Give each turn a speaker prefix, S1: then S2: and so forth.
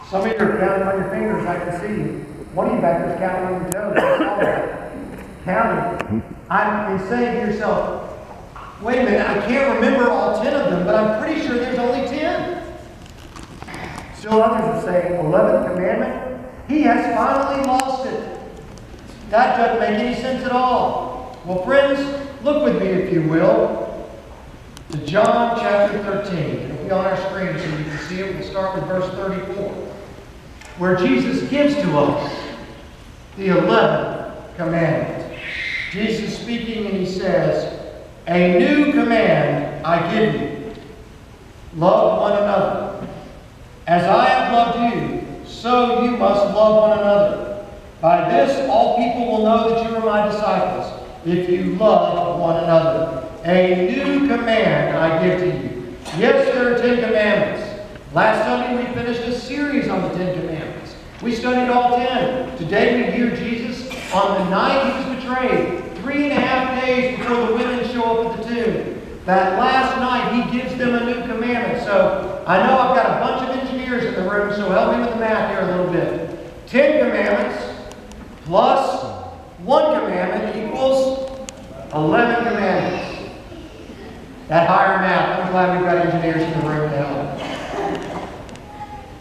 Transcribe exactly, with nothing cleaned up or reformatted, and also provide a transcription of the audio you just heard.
S1: Some of you are counting on your fingers, I can see you. One of you back there's counting on your toes. I saw that. Counting. I'm and saying to yourself, wait a minute, I can't remember all ten of them, but I'm pretty sure there's only ten. Still others are saying, eleventh commandment? He has finally lost it. That doesn't make any sense at all. Well, friends, look with me, if you will, to John chapter thirteen. It'll be on our screen so you can see it. We'll start with verse thirty-four, where Jesus gives to us the eleventh commandment. Jesus speaking, and he says, "A new command I give you. Love one another. As I have loved you, so you must love one another. By this all people will know that you are my disciples, if you love one another. A new command I give to you." Yes, there are Ten Commandments. Last Sunday we finished a series on the Ten Commandments. We studied all ten. Today we hear Jesus on the night he was betrayed, three and a half days before the women show up at the tomb. That last night he gives them a new commandment. So I know I've got a bunch of engineers in the room, so help me with the math here a little bit. Ten commandments plus one commandment equals eleven commandments. That higher math, I'm glad we've got engineers in the room to help.